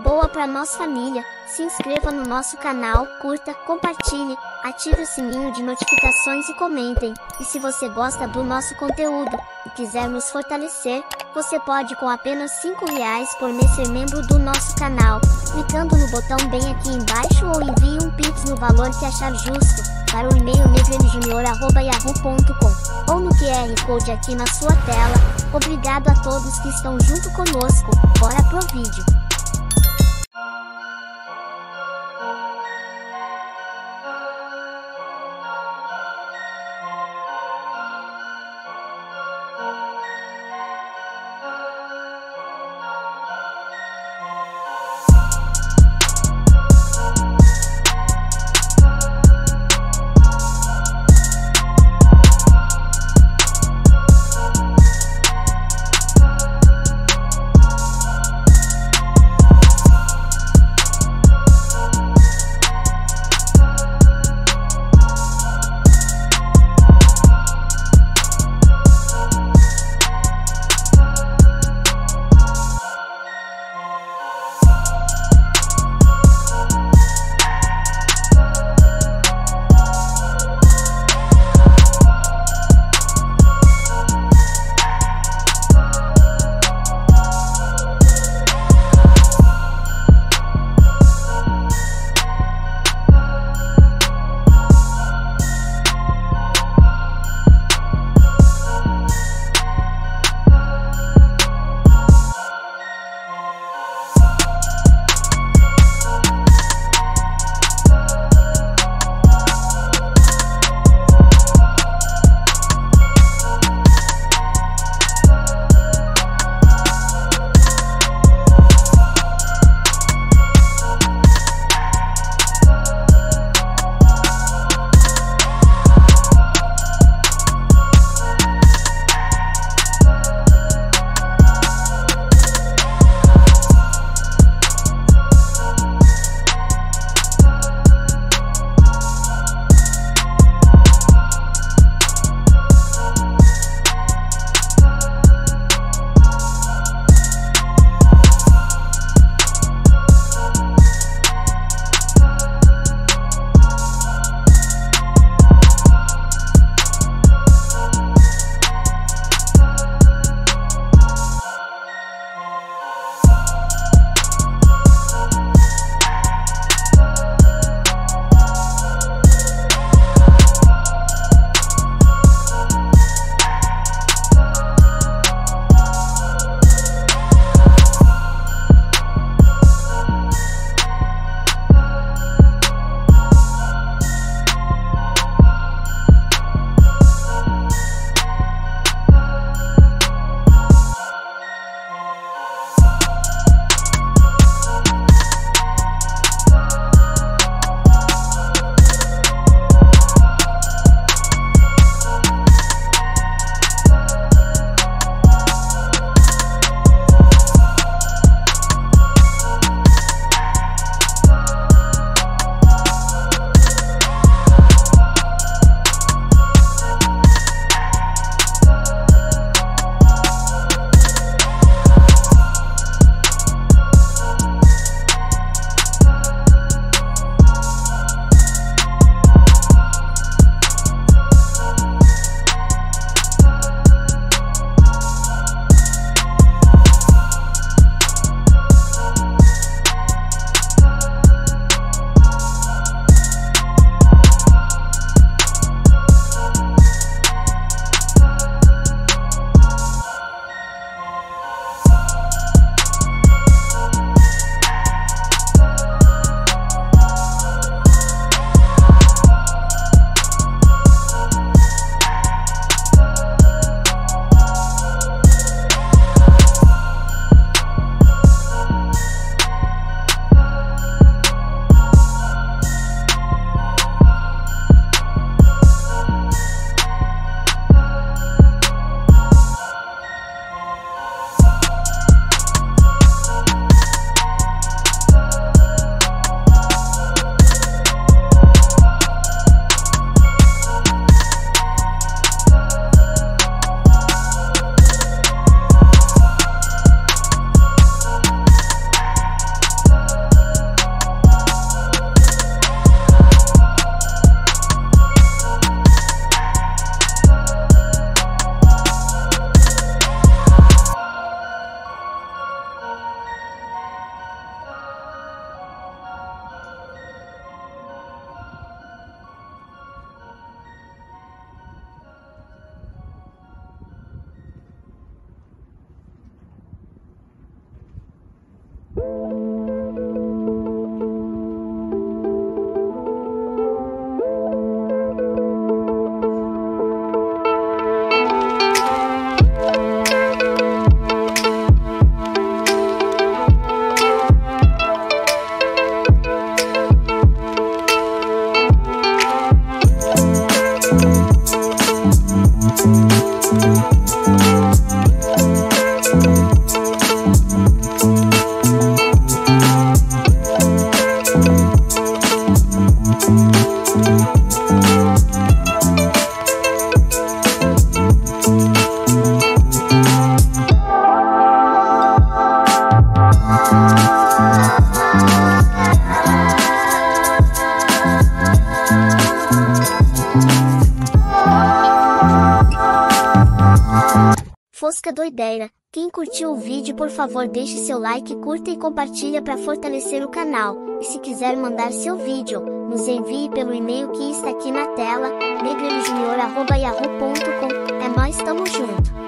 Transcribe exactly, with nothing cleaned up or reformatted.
boa para nossa família. Se inscreva no nosso canal, curta, compartilhe, ative o sininho de notificações e comentem. E se você gosta do nosso conteúdo e quiser nos fortalecer, você pode com apenas cinco reais por mês ser membro do nosso canal, clicando no botão bem aqui embaixo, ou envie um pix no valor que achar justo, para o e-mail negrelejunior arroba yahoo ponto com, ou no Q R Code aqui na sua tela. Obrigado a todos que estão junto conosco, bora pro vídeo. Rosca doideira. Quem curtiu o vídeo, por favor deixe seu like, curta e compartilha para fortalecer o canal. E se quiser mandar seu vídeo, nos envie pelo e-mail que está aqui na tela, negrelojunior arroba yahoo ponto com. É nóis, tamo junto!